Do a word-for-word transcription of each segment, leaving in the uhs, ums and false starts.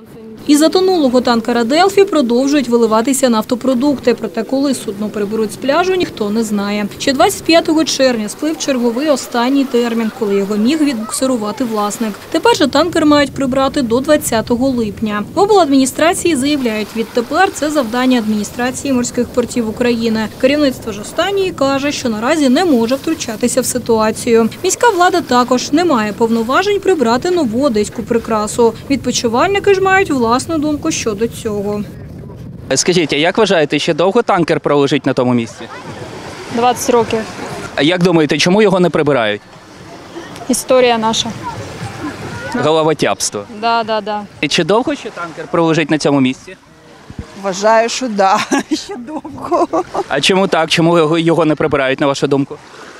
Із затонулого танкера «Делфі» продовжують виливатися нафтопродукти. Проте коли судно приберуть з пляжу, ніхто не знає. Ще двадцять п'ятого червня сплив черговий останній термін, коли його міг відбуксирувати власник. Тепер же танкер мають прибрати до двадцятого липня. В обладміністрації заявляють, відтепер це завдання адміністрації морських портів України. Керівництво ж останньої каже, що наразі не може втручатися в ситуацію. Міська влада також не має повноважень прибрати нову одеську прикрасу. Відпочивальники ж мають власне власну думку щодо цього. Скажіть, а як вважаєте, ще довго танкер пролежить на тому місці? двадцять років. А як думаєте, чому його не прибирають? Історія наша. Головотяпство. Да, да, да. І чи довго ще танкер пролежить на цьому місці? Вважаю, що да, ще довго. А чому так? Чому його не прибирають, на вашу думку?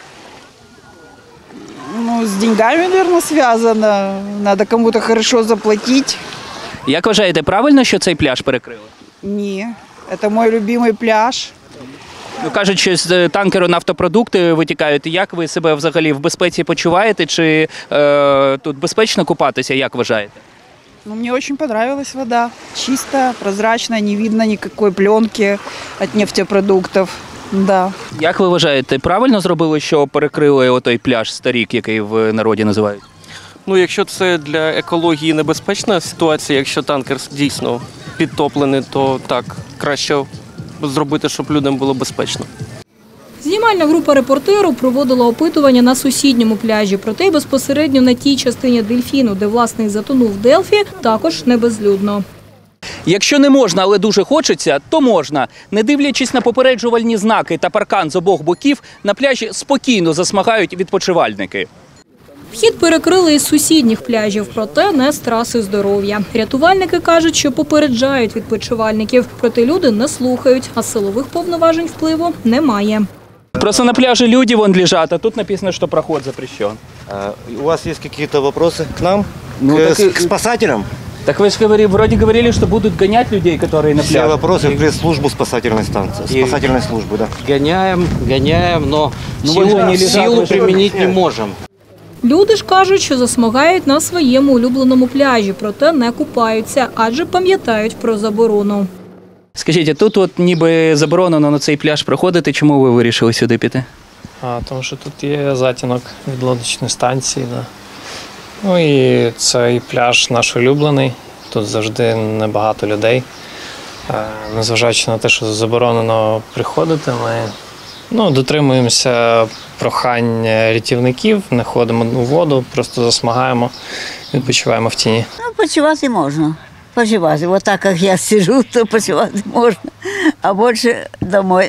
Ну, з деньгами, мабуть, зв'язано. Треба комусь хорошо заплатити. Як вважаєте, правильно, що цей пляж перекрили? Ні, це мій улюблений пляж. Ну, кажуть, що з танкеру нафтопродукти витікають. Як ви себе взагалі в безпеці почуваєте? Чи е, тут безпечно купатися, як вважаєте? Ну, мне очень понравилась вода. Чистая, прозрачная, не видно никакой пленки от нефтепродуктов. Да. Як ви вважаєте, правильно зробили, що перекрили отой пляж старік, який в народі називають? Ну, якщо це для екології небезпечна ситуація, якщо танкер дійсно підтоплений, то так, краще зробити, щоб людям було безпечно. Знімальна група «Репортеру» проводила опитування на сусідньому пляжі. Проте й безпосередньо на тій частині дельфіну, де власник затонув «Делфі», також не безлюдно. Якщо не можна, але дуже хочеться, то можна. Не дивлячись на попереджувальні знаки та паркан з обох боків, на пляжі спокійно засмагають відпочивальники. Вхід перекрили із сусідніх пляжів, проте не з траси здоров'я. Рятувальники кажуть, що попереджають відпочивальників, проте люди не слухають, а силових повноважень впливу немає. Просто на пляже люди вон лежат, а тут написано, что проход запрещен. А у вас есть какие-то вопросы к нам, Ну, к, так и- к спасателям? Так вы же говорили, вроде говорили, что будут гонять людей, которые на Все пляже. вопросы в пресс-службу спасательной станции, И- спасательной службы, да. Гоняем, гоняем, но Ну, силу, вот же они лежат, силу вы же применить не можем. Люди ж кажуть, що засмагають на своєму улюбленому пляжі, проте не купаються, адже пам'ятають про заборону. Скажіть, а тут от ніби заборонено на цей пляж проходити, чому ви вирішили сюди піти? А, тому що тут є затінок від лодочної станції. Да. Ну і цей пляж наш улюблений. Тут завжди небагато людей. Е, Незважаючи на те, що заборонено приходити, ми ну, дотримуємося прохань рятівників, не ходимо у воду, просто засмагаємо, відпочиваємо в тіні. Ну, почувати можна. Почувати. Вот так, як я сижу, то почувати можна. А більше домой.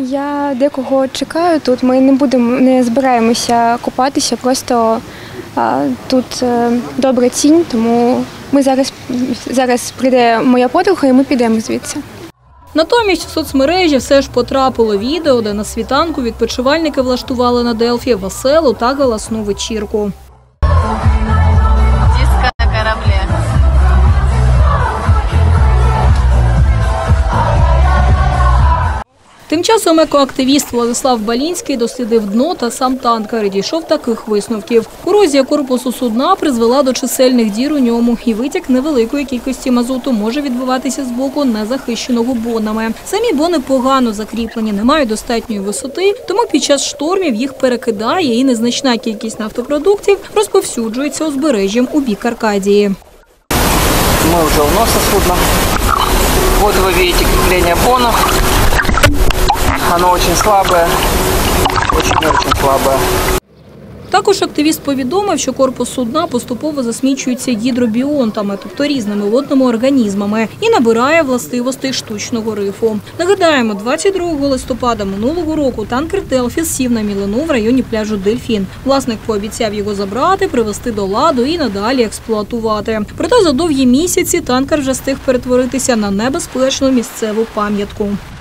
Я декого чекаю тут. Ми не будемо, не збираємося купатися, просто а, тут а, добра тінь, тому ми зараз, зараз прийде моя подруга і ми підемо звідси. Натомість в соцмережі все ж потрапило відео, де на світанку відпочивальники влаштували на «Делфі» веселу та галасну вечірку. Диско на кораблі. Тим часом екоактивіст Владислав Балінський дослідив дно та сам танкер і дійшов таких висновків. Корозія корпусу судна призвела до чисельних дір у ньому, і витік невеликої кількості мазуту може відбуватися з боку незахищеного бонами. Самі бони погано закріплені, не мають достатньої висоти, тому під час штормів їх перекидає і незначна кількість нафтопродуктів розповсюджується узбережжям у бік Аркадії. Мы уже у носа судна. Вот вы видите крепление бонов. Оно очень слабое, очень-очень слабое. Також активіст повідомив, що корпус судна поступово засмічується гідробіонтами, тобто різними водними організмами, і набирає властивостей штучного рифу. Нагадаємо, двадцять другого листопада минулого року танкер «Делфі» сів на мілину в районі пляжу «Дельфін». Власник пообіцяв його забрати, привести до ладу і надалі експлуатувати. Проте за довгі місяці танкер вже встиг перетворитися на небезпечну місцеву пам'ятку.